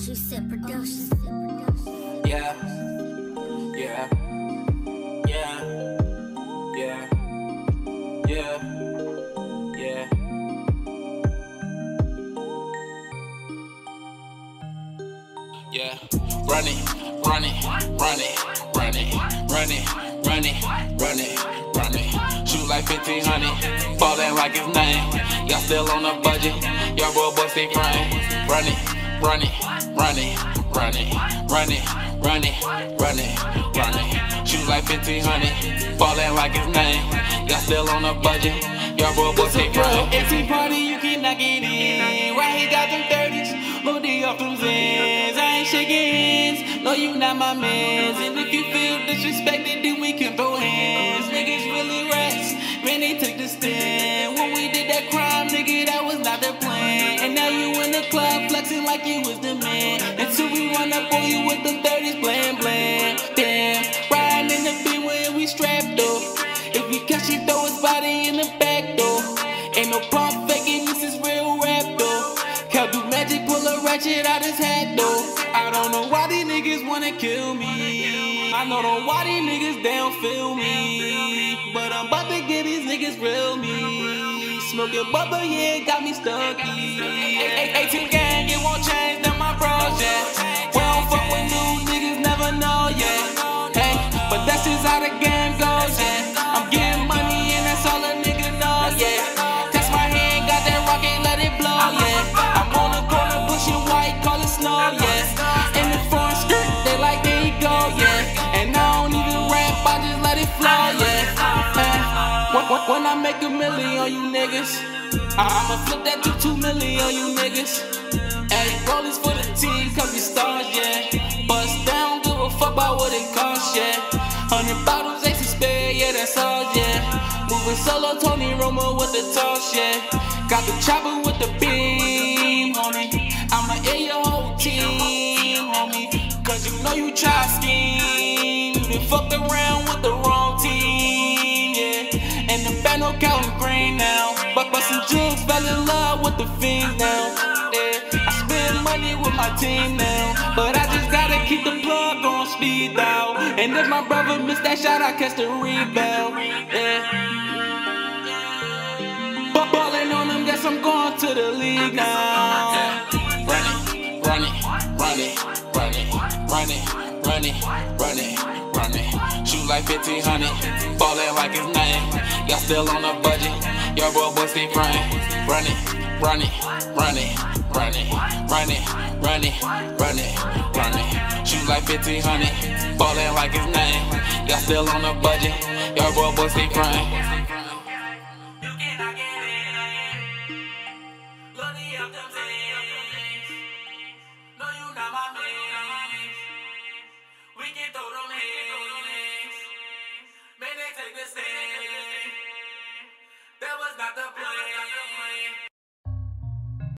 She said production. Yeah, yeah, yeah, yeah, yeah, yeah. Yeah, run it, run it, run it, run it, run it, run it, run it, run it. Shoot like 1500, ballin' like it's nothing. Y'all still on a budget, y'all boy stay frontin'. Run it, run it, run it, run it, run it, run it, run it, run it. Shoot like 1500, ballin' like it's nothing. Y'all still on a budget, y'all boy stay frontin'. It's a party, you cannot get in. Right, he got them 30s, loaded off them Zans. I ain't shaking hands, no, you not my mans. And if you feel disrespected, then we can throw hands. Niggas really rats, man, they took the stand. When we did that crime, nigga, that was not the plan. And now you in the club, flexing like you was the man. Until we run up on you with them 30s, bland, bland. Damn, riding in the beat where we strapped up. If we catch you, throw his body in the back door. Ain't no pump faking, this is real rap though. Cal do magic, pull a ratchet out his hat though. I don't know why these niggas wanna kill me. I know why these niggas, they don't feel me. But I'm about to get these niggas real me. Smoking bubble, yeah, got me stucky. 18 gang, it won't change, that my project. We don't fuck with new niggas, never know, yeah. Hey, but that's just how the game goes, yeah. I'm getting money and that's all a nigga know, yeah. Text my hand, got that rocket, let it blow, yeah. I'm on the corner, pushing white, call it snow, yeah. In the front skirt, they like, there you go, yeah. And I don't even rap, I just let it flow, yeah. When I make a million on you niggas, I'ma flip that to 2 million on you niggas. Hey, rollers for the team, cause we stars, yeah. Bust down, give a fuck about what it costs, yeah. 100 bottles, ace of spade, yeah, that's all, yeah. Moving solo, Tony Romo with the toss, yeah. Got the chopper with the beam, homie. I'ma air your whole team, homie. Cause you know you try scheme. You done fucked around with the wrong team, yeah. And the band no counting green now. But some jugs fell in love with the fiends now, yeah. I spend money with my team now, but I just gotta keep the plug on speed dial. And if my brother missed that shot, I catch the rebound, yeah. Ballin' on them, guess I'm going to the league now. Run it, run it, run it, run it, run it, run it, run it, run it. Shoot like 1500, ballin' like it's nothing. Y'all still on a budget, y'all boy stay frontin'. Run it, run it, run it, run it, run it, run it, run it, run it. Shoot like 1500, ballin' like it's nothing. Y'all still on a budget, y'all boy stay frontin'. We can throw them hands, man, they take the stand.